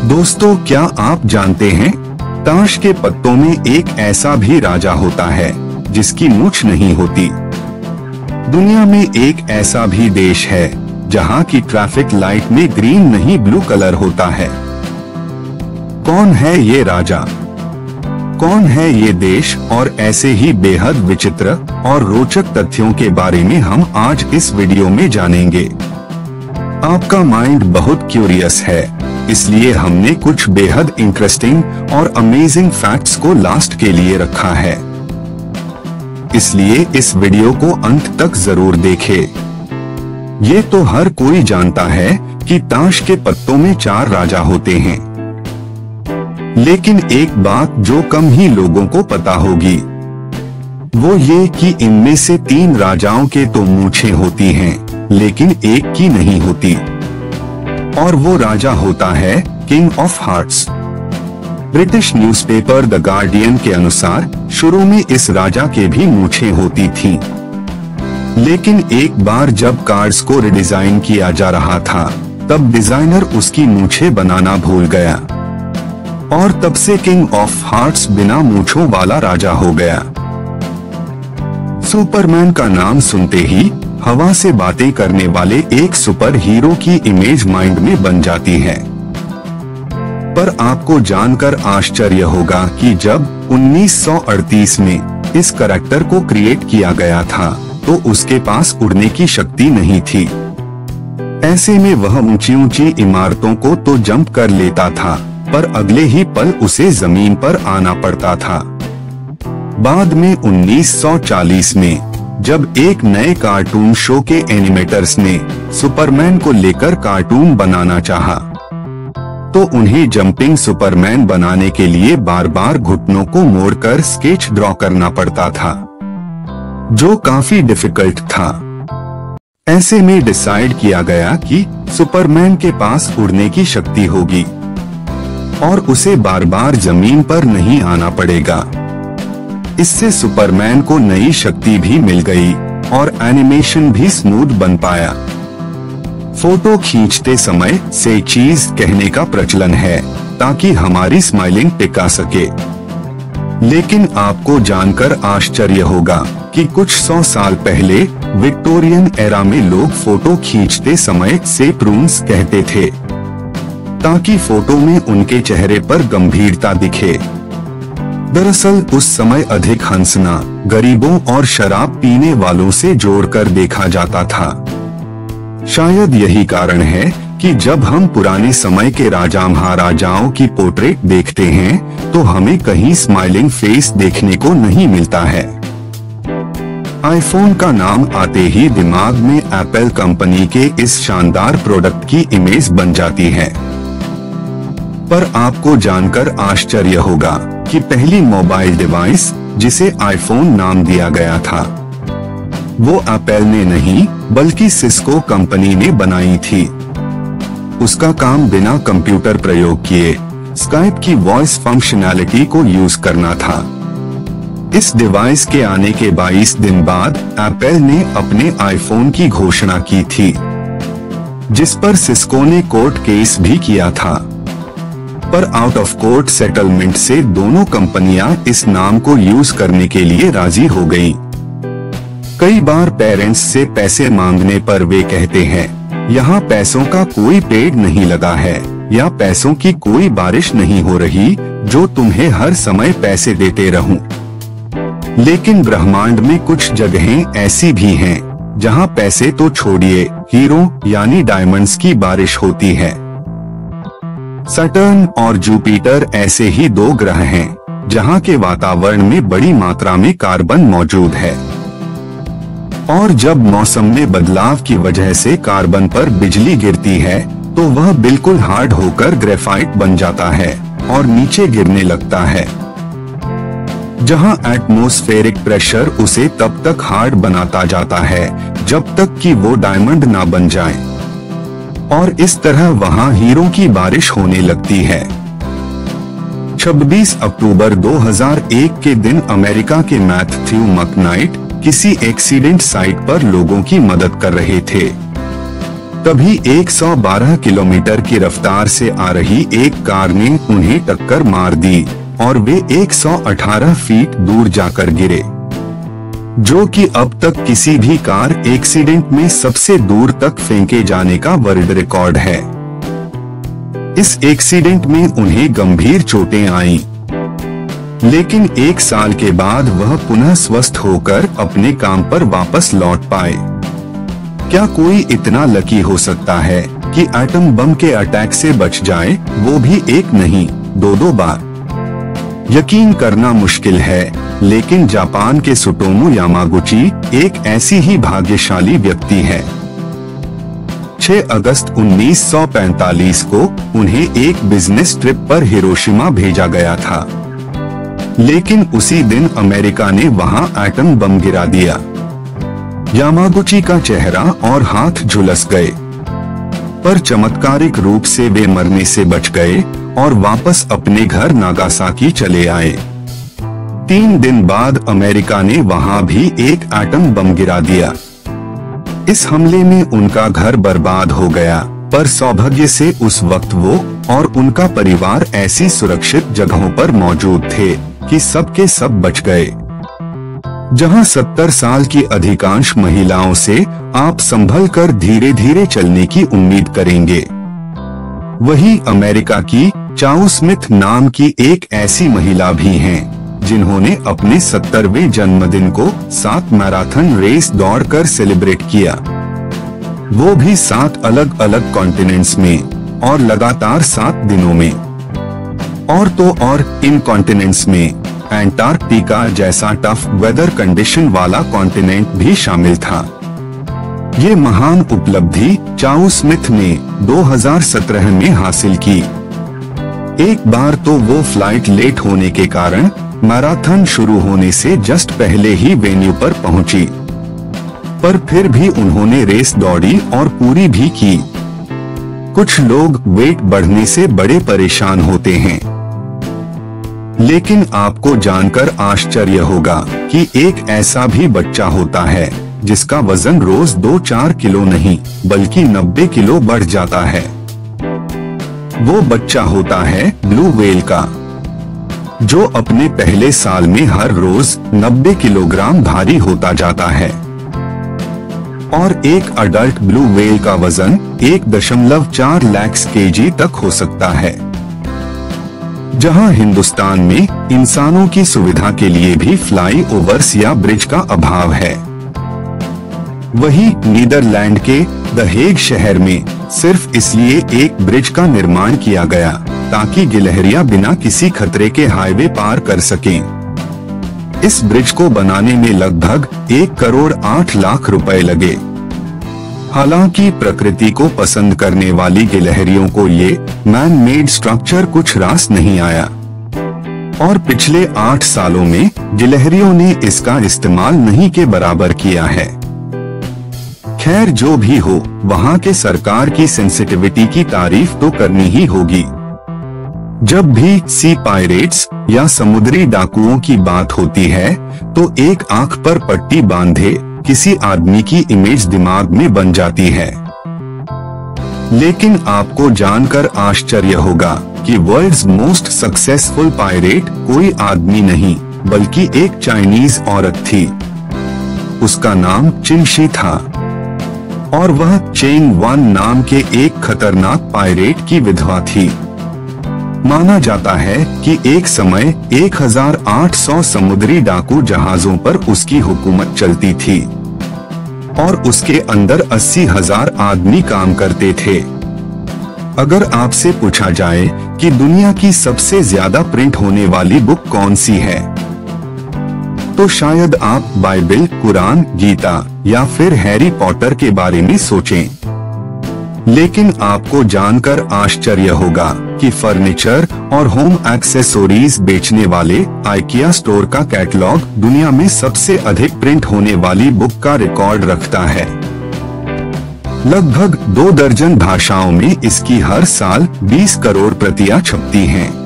दोस्तों, क्या आप जानते हैं ताश के पत्तों में एक ऐसा भी राजा होता है जिसकी मूंछ नहीं होती। दुनिया में एक ऐसा भी देश है जहां की ट्रैफिक लाइट में ग्रीन नहीं ब्लू कलर होता है। कौन है ये राजा, कौन है ये देश, और ऐसे ही बेहद विचित्र और रोचक तथ्यों के बारे में हम आज इस वीडियो में जानेंगे। आपका माइंड बहुत क्यूरियस है, इसलिए हमने कुछ बेहद इंटरेस्टिंग और अमेजिंग फैक्ट्स को लास्ट के लिए रखा है। इसलिए इस वीडियो को अंत तक जरूर देखें। ये तो हर कोई जानता है कि ताश के पत्तों में 4 राजा होते हैं, लेकिन एक बात जो कम ही लोगों को पता होगी वो ये कि इनमें से 3 राजाओं के तो मूंछें होती हैं, लेकिन एक की नहीं होती, और वो राजा होता है king of hearts. British newspaper the Guardian के अनुसार शुरू में इस राजा के भी मूंछें होती थीं, लेकिन एक बार जब कार्ड्स को रिडिजाइन किया जा रहा था तब डिजाइनर उसकी मूंछें बनाना भूल गया, और तब से किंग ऑफ हार्ट्स बिना मूंछों वाला राजा हो गया। सुपरमैन का नाम सुनते ही हवा से बातें करने वाले एक सुपर हीरो की इमेज माइंड में बन जाती है। पर आपको जानकर आश्चर्य होगा कि जब 1938 में इस करैक्टर को क्रिएट किया गया था तो उसके पास उड़ने की शक्ति नहीं थी। ऐसे में वह ऊंची ऊंची इमारतों को तो जंप कर लेता था, पर अगले ही पल उसे जमीन पर आना पड़ता था। बाद में 1940 में जब एक नए कार्टून शो के एनिमेटर्स ने सुपरमैन को लेकर कार्टून बनाना चाहा, तो उन्हें जंपिंग सुपरमैन बनाने के लिए बार बार घुटनों को मोड़कर स्केच ड्रॉ करना पड़ता था, जो काफी डिफिकल्ट था। ऐसे में डिसाइड किया गया कि सुपरमैन के पास उड़ने की शक्ति होगी और उसे बार बार जमीन पर नहीं आना पड़ेगा। इससे सुपरमैन को नई शक्ति भी मिल गई और एनिमेशन भी स्मूथ बन पाया। फोटो खींचते समय से चीज कहने का प्रचलन है ताकि हमारी स्माइलिंग टिका सके, लेकिन आपको जानकर आश्चर्य होगा कि कुछ 100 साल पहले विक्टोरियन एरा में लोग फोटो खींचते समय से प्रून्स कहते थे ताकि फोटो में उनके चेहरे पर गंभीरता दिखे। दरअसल उस समय अधिक हंसना गरीबों और शराब पीने वालों से जोड़कर देखा जाता था। शायद यही कारण है कि जब हम पुराने समय के राजा महाराजाओं की पोर्ट्रेट देखते हैं तो हमें कहीं स्माइलिंग फेस देखने को नहीं मिलता है। आईफोन का नाम आते ही दिमाग में एप्पल कंपनी के इस शानदार प्रोडक्ट की इमेज बन जाती है। पर आपको जानकर आश्चर्य होगा कि पहली मोबाइल डिवाइस जिसे आईफोन नाम दिया गया था वो एप्पल ने नहीं बल्कि सिस्को कंपनी ने बनाई थी। उसका काम बिना कंप्यूटर प्रयोग किए स्काइप की वॉइस फंक्शनैलिटी को यूज करना था। इस डिवाइस के आने के 22 दिन बाद एप्पल ने अपने आईफोन की घोषणा की थी, जिस पर सिस्को ने कोर्ट केस भी किया था, पर आउट ऑफ कोर्ट सेटलमेंट से दोनों कंपनियां इस नाम को यूज करने के लिए राजी हो गईं। कई बार पेरेंट्स से पैसे मांगने पर वे कहते हैं यहाँ पैसों का कोई पेड़ नहीं लगा है या पैसों की कोई बारिश नहीं हो रही जो तुम्हें हर समय पैसे देते रहूं। लेकिन ब्रह्मांड में कुछ जगहें ऐसी भी हैं जहाँ पैसे तो छोड़िए, हीरो यानी डायमंड्स की बारिश होती है। सैटर्न और जुपिटर ऐसे ही 2 ग्रह हैं जहां के वातावरण में बड़ी मात्रा में कार्बन मौजूद है, और जब मौसम में बदलाव की वजह से कार्बन पर बिजली गिरती है तो वह बिल्कुल हार्ड होकर ग्रेफाइट बन जाता है और नीचे गिरने लगता है, जहां एटमॉस्फेरिक प्रेशर उसे तब तक हार्ड बनाता जाता है जब तक कि वो डायमंड ना बन जाए, और इस तरह वहां हीरो की बारिश होने लगती है। 26 अक्टूबर 2001 के दिन अमेरिका के मैथ्यू मैकनाइट किसी एक्सीडेंट साइट पर लोगों की मदद कर रहे थे। तभी 112 किलोमीटर की रफ्तार से आ रही एक कार ने उन्हें टक्कर मार दी और वे 118 फीट दूर जाकर गिरे, जो कि अब तक किसी भी कार एक्सीडेंट में सबसे दूर तक फेंके जाने का वर्ल्ड रिकॉर्ड है। इस एक्सीडेंट में उन्हें गंभीर चोटें आईं, लेकिन 1 साल के बाद वह पुनः स्वस्थ होकर अपने काम पर वापस लौट पाए। क्या कोई इतना लकी हो सकता है कि एटम बम के अटैक से बच जाए, वो भी एक नहीं 2-2 बार? यकीन करना मुश्किल है, लेकिन जापान के सुटोमू यामागुची एक ऐसी ही भाग्यशाली व्यक्ति है। 6 अगस्त 1945 को उन्हें एक बिजनेस ट्रिप पर हिरोशिमा भेजा गया था, लेकिन उसी दिन अमेरिका ने वहां एटम बम गिरा दिया। यामागुची का चेहरा और हाथ झुलस गए, पर चमत्कारिक रूप से वे मरने से बच गए और वापस अपने घर नागासाकी चले आए। 3 दिन बाद अमेरिका ने वहां भी एक एटम बम गिरा दिया। इस हमले में उनका घर बर्बाद हो गया, पर सौभाग्य से उस वक्त वो और उनका परिवार ऐसी सुरक्षित जगहों पर मौजूद थे कि सब के सब बच गए। जहां 70 साल की अधिकांश महिलाओं से आप संभल कर धीरे धीरे चलने की उम्मीद करेंगे, वही अमेरिका की चाउ स्मिथ नाम की एक ऐसी महिला भी हैं, जिन्होंने अपने 70वें जन्मदिन को 7 मैराथन रेस दौड़कर सेलिब्रेट किया, वो भी 7 अलग अलग कॉन्टिनेंट्स में और लगातार 7 दिनों में। और तो और इन कॉन्टिनेंट्स में एंटार्क्टिका जैसा टफ वेदर कंडीशन वाला कॉन्टिनेंट भी शामिल था। ये महान उपलब्धि चाउ स्मिथ ने 2017 में हासिल की। एक बार तो वो फ्लाइट लेट होने के कारण मैराथन शुरू होने से जस्ट पहले ही वेन्यू पर पहुंची, पर फिर भी उन्होंने रेस दौड़ी और पूरी भी की। कुछ लोग वेट बढ़ने से बड़े परेशान होते हैं, लेकिन आपको जानकर आश्चर्य होगा कि एक ऐसा भी बच्चा होता है जिसका वजन रोज 2-4 किलो नहीं बल्कि 90 किलो बढ़ जाता है। वो बच्चा होता है ब्लू व्हेल का, जो अपने पहले साल में हर रोज 90 किलोग्राम भारी होता जाता है। और एक अडल्ट ब्लू व्हेल का वजन 1.4 लाख केजी तक हो सकता है। जहां हिंदुस्तान में इंसानों की सुविधा के लिए भी फ्लाई ओवर्स या ब्रिज का अभाव है, वही नीदरलैंड के द हेग शहर में सिर्फ इसलिए एक ब्रिज का निर्माण किया गया ताकि गिलहरियां बिना किसी खतरे के हाईवे पार कर सकें। इस ब्रिज को बनाने में लगभग 1 करोड़ 8 लाख रुपए लगे। हालांकि प्रकृति को पसंद करने वाली गिलहरियों को ये मैन मेड स्ट्रक्चर कुछ रास नहीं आया, और पिछले 8 सालों में गिलहरियों ने इसका इस्तेमाल नहीं के बराबर किया है। खैर, जो भी हो, वहाँ के सरकार की सेंसिटिविटी की तारीफ तो करनी ही होगी। जब भी सी पायरेट्स या समुद्री डाकुओं की बात होती है तो एक आंख पर पट्टी बांधे किसी आदमी की इमेज दिमाग में बन जाती है। लेकिन आपको जानकर आश्चर्य होगा कि वर्ल्ड्स मोस्ट सक्सेसफुल पायरेट कोई आदमी नहीं बल्कि एक चाइनीज औरत थी। उसका नाम चिनशी था और वह चेंग वन नाम के एक खतरनाक पायरेट की विधवा थी। माना जाता है कि एक समय 1800 समुद्री डाकू जहाजों पर उसकी हुकूमत चलती थी और उसके अंदर 80,000 आदमी काम करते थे। अगर आपसे पूछा जाए कि दुनिया की सबसे ज्यादा प्रिंट होने वाली बुक कौन सी है, तो शायद आप बाइबल, कुरान, गीता या फिर हैरी पॉटर के बारे में सोचें। लेकिन आपको जानकर आश्चर्य होगा कि फर्नीचर और होम एक्सेसरीज बेचने वाले आइकिया स्टोर का कैटलॉग दुनिया में सबसे अधिक प्रिंट होने वाली बुक का रिकॉर्ड रखता है। लगभग 2 दर्जन भाषाओं में इसकी हर साल 20 करोड़ प्रतियां छपती हैं।